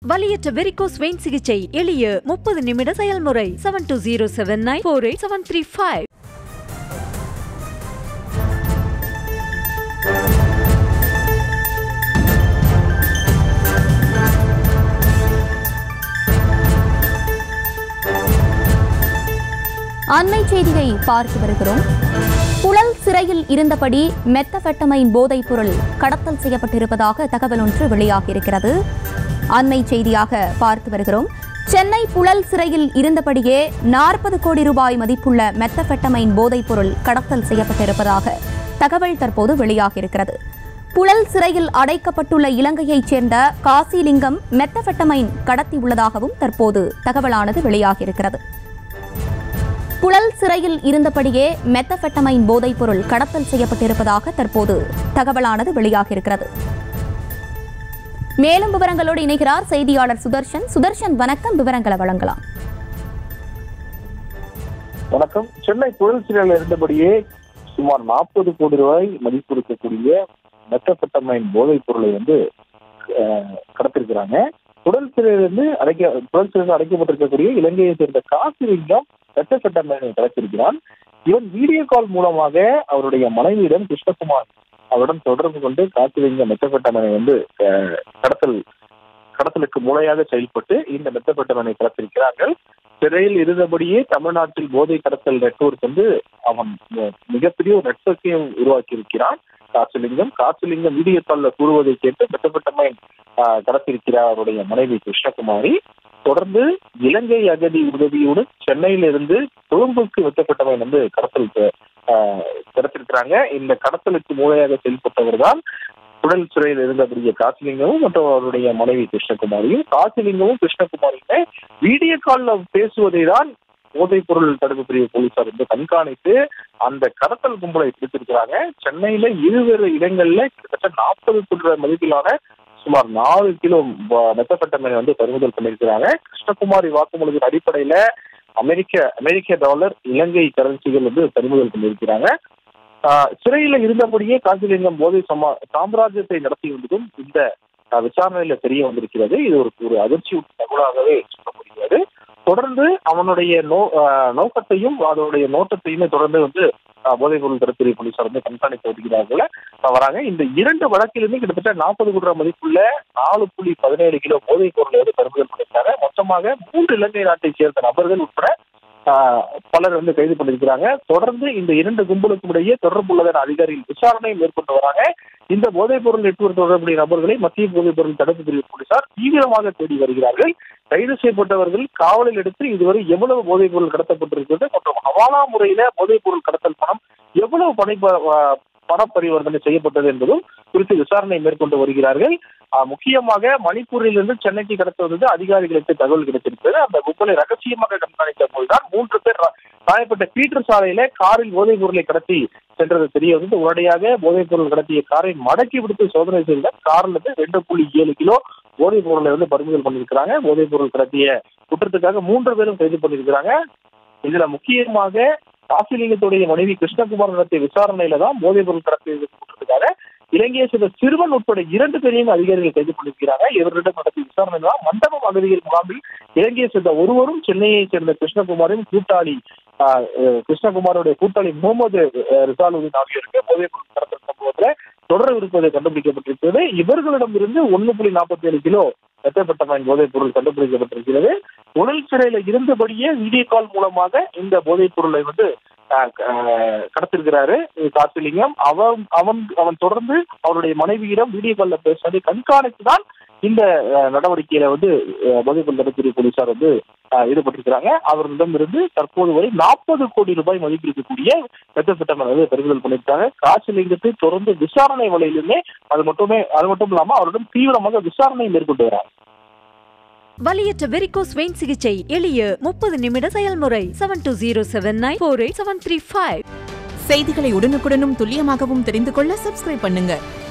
வலியற்ற varicose vein சிகிச்சை எளிய 30 நிமிட செயல்முறை 7207948735. அண்மை செய்தியை பார்த்து வருகிறோம். புழல் சிறையில் இருந்தபடி மெத்தபெட்டமைன் போதைப் பொருள் கடத்தல் செய்யப்பட்டிருப்பதாக தகவல் ஒன்று வெளியாகியிருக்கிறது. அண்மை செய்தியாக பார்த்து வருகிறோம். சென்னை புழல் சிறையில் இருந்தபடியே 40 கோடி ரூபாய் மதிப்புள்ள மெத்தபெட்டமைன் போதைப் பொருள் கடத்தல் செய்யப்பட்டிருப்பதாக தகவல் தற்போது வெளியாகியிருக்கிறது. புழல் சிறையில் அடைக்கப்பட்டுள்ள இலங்கையைச் சேர்ந்த காசிலிங்கம் மெத்தபெட்டமைன் கடத்தியுள்ளதாகவும் தற்போது தகவலானது வெளியாகியிருக்கிறது. புழல் சிறையில் இருந்தபடியே மெத்தபெட்டமைன் போதைப் பொருள் கடத்தல் செய்யப்பட்டிருப்பதாக தற்போது தகவலானது வெளியாகியிருக்கிறது. மேலும் விவரங்களோடு இணைகிறார் செய்தியாளர் சுதர்ஷன். சுதர்ஷன், வணக்கம். விவரங்களை வழங்கலாம். வணக்கம். சென்னை புழல் சிறையில் இருந்தபடியே சுமார் 40 கோடி ரூபாய் மதிப்பு இருக்கக்கூடிய மெத்தபெட்டமைன் போதைப் பொருளை கடத்திருக்கிறாங்க. புழல் சிறையிலிருந்து அடைக்கப்பட்டிருக்கக்கூடிய இலங்கையை சேர்ந்த காசிலிங்கம் மெத்தபெட்டமைனை கடத்திருக்கிறான். இவன் வீடியோ கால் மூலமாக அவருடைய மனைவியிடம் கிருஷ்ணகுமார் அவருடன் தொடர்பு கொண்டு காசிலிங்கம் மெத்தபெட்டமைனை கடத்தலுக்கு மூளையாக செயல்பட்டு இந்த மெத்தபெட்டமைனை கடத்திருக்கிறார்கள். சிறையில் இருந்தபடியே தமிழ்நாட்டில் போதை கடத்தல் நெட்வொர்க் அவன் மிகப்பெரிய ஒரு நெட்வொர்க்கையும் உருவாக்கி இருக்கிறான். காசிலிங்கம் வீடியோ கால்ல கூறுவதை கேட்டு மெத்தபெட்டமைன் கடத்திருக்கிறார் அவருடைய மனைவி கிருஷ்ணகுமாரி. தொடர்ந்து இலங்கை அகதி உதவியுடன் சென்னையிலிருந்து கொழும்புக்கு மெத்தபெட்டமைன் கடத்திருக்கிறாங்க. இந்த கடத்தலுக்கு மூளையாக செயல்பட்டவர் தான் புழல் சிறையில் இருந்தபடிய காசிலிங்கமும் மற்றும் அவருடைய மனைவி கிருஷ்ணகுமாரியும். காசிலிங்கமும் கிருஷ்ணகுமாரியுமே வீடியோ கால்ல பேசுவதை தான் போதைப் பொருள் தடுப்பு பிரிவு போலீசார் கண்காணித்து அந்த கடத்தல் கும்பலை பிடித்திருக்கிறாங்க. சென்னையில இருவேறு இடங்கள்ல கிட்டத்தட்ட 40 கோடி ரூபாய் மதிப்பிலான சுமார் 4 கிலோ மெத்தபெட்டமைனை பறிமுதல் பண்ணியிருக்கிறாங்க. கிருஷ்ணகுமாரி வாக்குமூலத்தின் அடிப்படையில அமெரிக்க டாலர், இலங்கை கரன்சிகள் பறிமுதல் பண்ணியிருக்கிறாங்க. சிறையில இருந்தபடியே காசிலிங்கம் போதை சாம்ராஜ்யத்தை நடத்தி வந்ததும் இந்த விசாரணையில தெரிய வந்திருக்கிறது. இது ஒரு அதிர்ச்சி தகவலாகவே சொல்ல முடியாது. தொடர்ந்து அவனுடைய நோக்கத்தையும் அதனுடைய நோட்டத்தையுமே தொடர்ந்து போதைப் பொருள் தடுப்பு போலீசார் கண்காணித்து வருகிறார்கள் வராங்க. இந்த 2 வழக்கிலுமே கிட்டத்தட்ட 40 கோடி ரூபாய் மதிப்புள்ள 4.17 கிலோ போதைப் பொருளை பறிமுதல் பண்ணியிருக்காங்க. மொத்தமாக 3 இலங்கை நாட்டை சேர்ந்த நபர்கள் உட்பட பலர் கைது பண்ணியிருக்கிறாங்க. தொடர்ந்து இந்த 2 கும்பலுக்கும் இடையே தொடர்புள்ளதான அதிகாரிகள் விசாரணை மேற்கொண்டு வராங்க. இந்த போதைப் பொருள் நெட்வொர்க் தொடர்புடைய நபர்களை மத்திய போதைப் பொருள் தடுப்பு பிரிவு போலீசார் தீவிரமாக தேடி வருகிறார்கள். கைது செய்யப்பட்டவர்கள் காவலில் எடுத்து இதுவரை எவ்வளவு போதைப் பொருள் கடத்தப்பட்டிருக்கிறது மற்றும் ஹவாலா முறையில போதைப் பொருள் கடத்தல் பணம் எவ்வளவு பண பரிவர்த்தனை செய்யப்பட்டது என்பதும் குறித்து விசாரணை மேற்கொண்டு வருகிறார்கள். முக்கியமாக மணிப்பூரிலிருந்து சென்னைக்கு கடத்துவது அதிகாரிகளுக்கு தகவல் கிடைத்திருக்கிறது. அந்த கும்பலை ரகசியமாக கண்காணித்த போதுதான் 3 பேர் காயப்பட்ட பீட்டர் சாலையில காரில் போதைப் பொருளை கடத்தி சென்றது தெரிய உடனடியாக போதைப் பொருள் கடத்திய காரை மடக்கி விடுத்து சோதனை செய்த காரில் 2.7 கிலோ போதைப் பொருளை பறிமுதல் பண்ணியிருக்கிறாங்க. போதைப் பொருள் கடத்திய குற்றத்துக்காக 3 பேரும் கைது பண்ணியிருக்கிறாங்க. இதுல முக்கியமாக காசிலிங்கத்துடைய மனைவி கிருஷ்ணகுமார் நடத்திய விசாரணையில தான் போதைப் பொருள் கடத்திய குற்றத்துக்காக இலங்கையை சேர்ந்த சிறுவன் உட்பட 2 பேரையும் அதிகாரிகள் கைது பண்ணியிருக்கிறாங்க. இவரிடம் நடத்திய விசாரணையில தான் மண்டபம் அகதிகள் முகாமில் இலங்கையை சேர்ந்த ஒருவரும் சென்னையை சேர்ந்த கிருஷ்ணகுமாரின் கிருஷ்ணகுமாரோடைய கூட்டாளி முகமது ரிசாலுதீன் ஆகியோருக்கு போதைப் பொருள் கடத்தல் சம்பவத்துல தொடர்பு இருப்பதை கண்டுபிடிக்கப்பட்டிருக்கிறது. இவர்களிடம் இருந்து 1.47 கிலோ மெத்தபெட்டமைன் போதைப் பொருள் கண்டுபிடிக்கப்பட்டிருக்கிறது. புழல் சிறையில இருந்தபடியே வீடியோ கால் மூலமாக இந்த போதைப் பொருளை கடத்திருக்கிறாரு காசிலிங்கம். அவன் தொடர்ந்து அவருடைய மனைவியிடம் வீடியோ கால்ல பேசுவதை கண்காணித்துதான் இந்த நடவடிக்கையில போதைப் பொருள் தடுப்பு போலீசார் ஈடுபட்டிருக்கிறாங்க. அவர்களிடமிருந்து தற்போது வரை 40 கோடி ரூபாய் மதிப்பு இருக்கக்கூடிய மெத்தபெட்டமைனை பறிமுதல் பண்ணியிருக்காங்க. காசிலிங்கத்தை தொடர்ந்து விசாரணை வலையிலுமே அது மட்டும் இல்லாம அவருடன் தீவிரமாக விசாரணை மேற்கொண்டு வராங்க. வலியற்ற வெரிகோஸ் வெயின் சிகிச்சை எளிய 30 நிமிட செயல்முறை 7207948735. செய்திகளை உடனுக்குடனும் துல்லியமாகவும் தெரிந்து கொள்ள சப்ஸ்கிரைப் பண்ணுங்க.